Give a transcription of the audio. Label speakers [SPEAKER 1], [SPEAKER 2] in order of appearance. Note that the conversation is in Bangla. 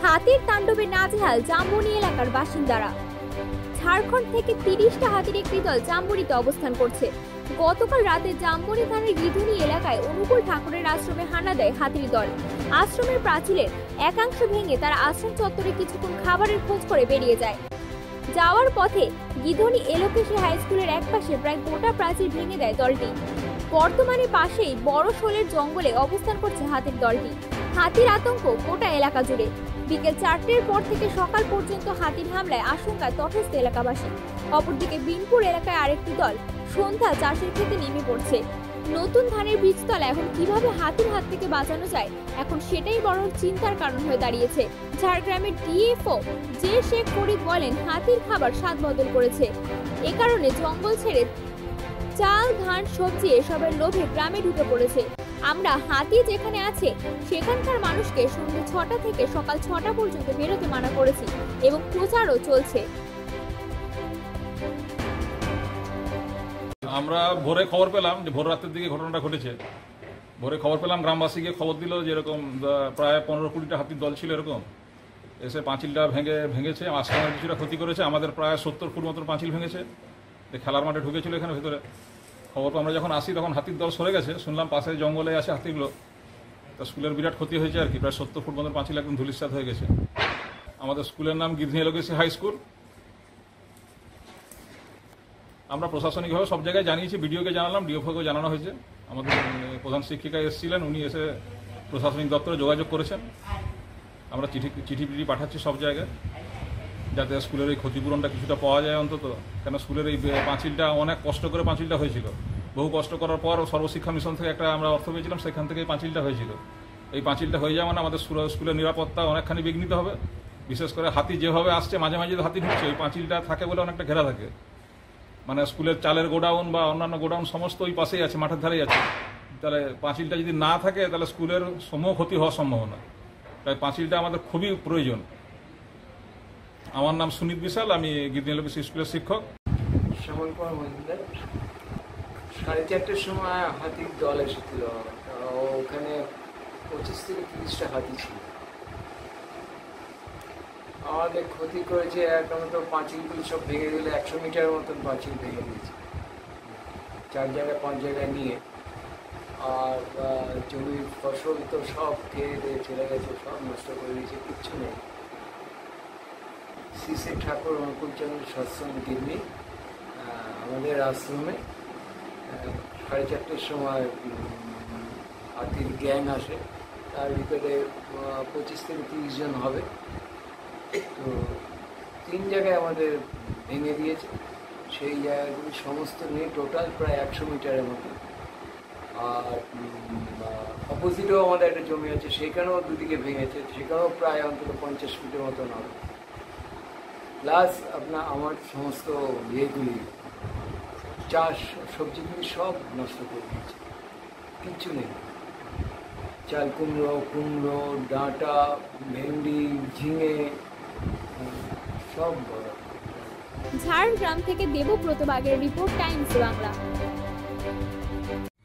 [SPEAKER 1] হাতির তাণ্ডবে নাজেহাল জাম্বনি এলাকার বাসিন্দারা। ঝাড়খণ্ড থেকে 30টা হাতির একটি দল জাম্বনিতে অবস্থান করছে। গতকাল রাতে জাম্বনি থানার গিধনি এলাকায় অনুকূল ঠাকুরের আশ্রমে হানা দেয় হাতির দল। আশ্রমের প্রাচীরের একাংশ ভেঙে তারা আশ্রম চত্বরে কিছুক্ষণ খাবারের খোঁজ করে বেরিয়ে যায়। যাওয়ার পথে গিধনি এলোকেশী হাই স্কুলের একপাশে প্রায় গোটা প্রাচীর ভেঙে দেয় দলটি। বর্তমানে পাশেই বড় শোলের জঙ্গলে অবস্থান করছে হাতির দলটি। হাতির আতঙ্ক গোটা এলাকা জুড়ে। বিকেল 4টের পর থেকে সকাল পর্যন্ত হাতির হামলায় আশঙ্কায় তটস্থ এলাকাবাসী। অপরদিকে বিনপুর এলাকায় আরেকটি দল সন্ধ্যা চাষের ক্ষেতে নেমে পড়ছে। নতুন ধানের বীজতলা এখন কিভাবে হাতির হাত থেকে বাঁচানো যায়, এখন সেটাই বড় চিন্তার কারণ হয়ে দাঁড়িয়েছে। ঝাড়গ্রামের ডিএফও যে শেখ ফরিদ বলেন, হাতির খাবার স্বাদ বদল করেছে। এ কারণে জঙ্গল ছেড়ে চাল, ধান, সবজি এসবের লোভে গ্রামে ঢুকে পড়েছে। আমরা হাতি যেখানে আছে সেখানকার মানুষকে সন্ধ্যে 6টা থেকে সকাল 6টা পর্যন্ত বেরোতে মানা করেছি এবং প্রচারও চলছে।
[SPEAKER 2] আমরা ভোরে খবর পেলাম যে ভোর রাতের দিকে ঘটনাটা ঘটেছে। ভোরে খবর পেলাম, গ্রামবাসীকে খবর দিল যে এরকম প্রায় 15-20টা হাতির দল ছিল, এরকম এসে পাঁচিলটা ভেঙেছে, আশ্রমের কিছুটা ক্ষতি করেছে। আমাদের প্রায় 70 ফুট মতো পাঁচিল ভেঙেছে। খেলার মাঠে ঢুকেছিল এখানে ভেতরে। খবর আমরা যখন আসি তখন হাতির দল সরে গেছে। শুনলাম পাশে জঙ্গলে আছে হাতিগুলো। তা স্কুলের বিরাট ক্ষতি হয়েছে আর কি, প্রায় 70 ফুট মতো পাঁচিল একদম ধূলিসাৎ হয়ে গেছে। আমাদের স্কুলের নাম গিধনি এলোকেশী হাই স্কুল। আমরা প্রশাসনিকভাবে সব জায়গায় জানিয়েছি, বিডিওকে জানালাম, ডিএফওকেও জানানো হয়েছে। আমাদের প্রধান শিক্ষিকা এসেছিলেন, উনি এসে প্রশাসনিক দপ্তরে যোগাযোগ করেছেন। আমরা চিঠি পাঠাচ্ছি সব জায়গায়, যাতে স্কুলের এই ক্ষতিপূরণটা কিছুটা পাওয়া যায় অন্তত। কেন স্কুলের এই পাঁচিলটা অনেক কষ্ট করে পাঁচিলটা হয়েছিল। বহু কষ্ট করার পর সর্বশিক্ষা মিশন থেকে একটা আমরা অর্থ পেয়েছিলাম, সেখান থেকে এই পাঁচিলটা হয়েছিল। এই পাঁচিলটা হয়ে যাওয়া মানে আমাদের স্কুলের নিরাপত্তা অনেকখানি বিঘ্নিত হবে। বিশেষ করে হাতি যেভাবে আসছে, মাঝে মাঝে হাতি ঢুকছে, ওই পাঁচিলটা থাকে বলে অনেকটা ঘেরা থাকে। মানে স্কুলের চালের গোডাউন বা অন্যান্য গোডাউন সমস্ত ওই পাশেই আছে, মাঠের ধারেই আছে। তাহলে পাঁচিলটা যদি না থাকে তাহলে স্কুলের সমূহ ক্ষতি হওয়ার সম্ভাবনা। তাই পাঁচিলটা আমাদের খুবই প্রয়োজন। আমার নাম সুনীত বিশাল, আমি গিধনি এলোকেশী স্কুলের শিক্ষক।
[SPEAKER 3] শ্যামল কুমার মজুমদার। 4:30টার সময় হাতির দল এসেছিল। ওখানে 25 থেকে 30টা হাতি ছিল। আমাদের ক্ষতি করেছে, একদম তো পাঁচিলগুলো সব ভেঙে দিলে 100 মিটার মতন পাঁচিল ভেঙে দিয়েছে, 4 জায়গায় 5 জায়গায় নিয়ে। আর জমির ফসল তো সব খেয়ে দিয়ে চলে গেছে, সব নষ্ট করে দিয়েছে, কিচ্ছু নেই। শ্রী ঠাকুর অনুকূলচন্দ্র সৎসঙ্গ গিধনি আমাদের আশ্রমে 4:30টার সময় হাতির গ্যাং আসে। তার ভিতরে 25 থেকে 30 জন হবে। তো 3 জায়গায় আমাদের ভেঙে দিয়েছে। সেই জায়গাগুলি সমস্ত নিয়ে টোটাল প্রায় 100 মিটারের মতো। আর অপোজিটেও আমাদের একটা জমি আছে, সেখানেও দুদিকে ভেঙেছে, সেখানেও প্রায় অন্তত 50 ফিটের মতন হবে। প্লাস আপনার আমার সমস্ত ইয়েগুলি, চাষ সবজিগুলি সব নষ্ট করে দিয়েছে, কিচ্ছু নেই। চাল কুমড়ো, ডাঁটা, ভেন্ডি, ঝিঙে সব।
[SPEAKER 1] ঝাড়গ্রাম থেকে দেবব্রত বাগের রিপোর্ট, টাইমস বাংলা।